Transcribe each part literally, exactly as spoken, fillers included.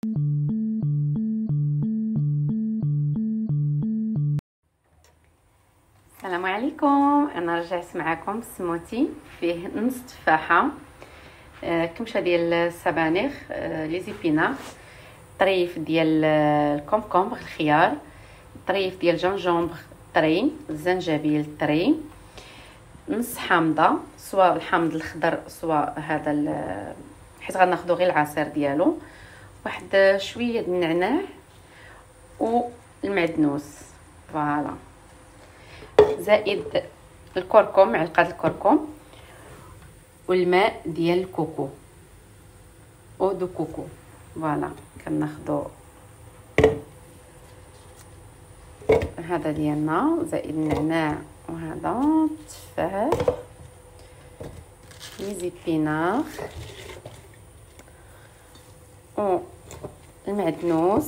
السلام عليكم. انا رجعت معكم سموتي فيه نص تفاحه، آه كمشه ديال السبانخ، آه لي زيبينار، طريف ديال الكومكومبر الخيار، طريف ديال جونجومبر طري، الزنجبيل طري، نص حامضه سواء الحامض الخضر سواء هذا حيت غناخذوا غير العصير ديالو، واحد شويه د النعناع والمعدنوس فوالا، زائد الكركم، معلقه الكركم، والماء ديال الكوكو او دو كوكو. فوالا كناخذوا هذا ديالنا زائد النعناع، وهذا التفاح، لي زيبينار و المعدنوس.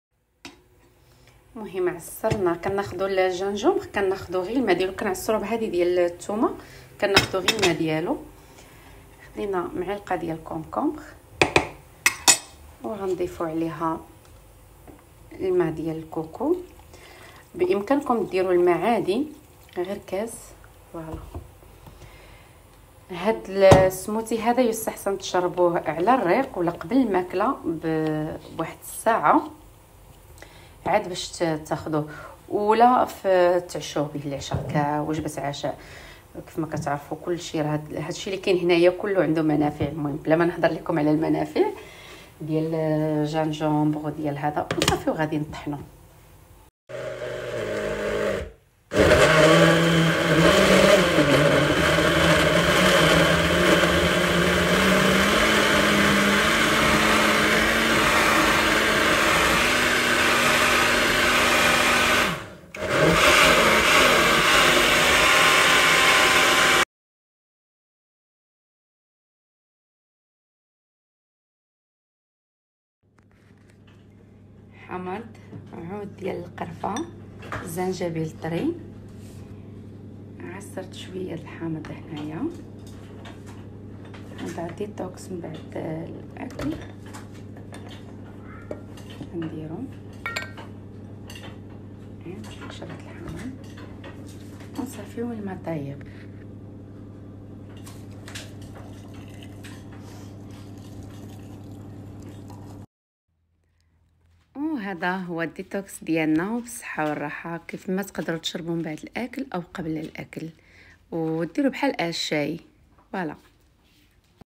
المهم عصرنا، كناخذوا الجنجومبر كناخذوا غير الماء ديالو، كنعصروا بهذه ديال الثومه كناخذوا غير الماء ديالو. خدينا معلقه ديال الكونكومبر وغنضيفوا عليها الماء ديال الكوكو. بامكانكم ديروا الماء عادي غير كاس. فوالا هاد السموتي هذا يستحسن تشربوه على الريق ولا قبل الماكله بواحد الساعه عاد باش تاخذوه، ولا في تعشوه به العشاء كوجبه عشاء. كيف ما كتعرفوا كلشي راه هادشي اللي كاين هنايا كله عنده منافع. المهم بلا ما نهضر لكم على المنافع ديال الجنجومبر ديال هذا وصافي، وغادي نطحنوا. حمض، عود ديال القرفه، الزنجبيل طري، عصرت شويه الحامض هنايا. هذا ديتوكس من بعد الاكل نديرو شربت الحامض ونصافيو الماء طايب. وهذا هو الديتوكس ديالنا، وبالصحه والراحه. كيف ما تقدروا تشربوا من بعد الاكل او قبل الاكل، وديروا بحال الشاي. فوالا.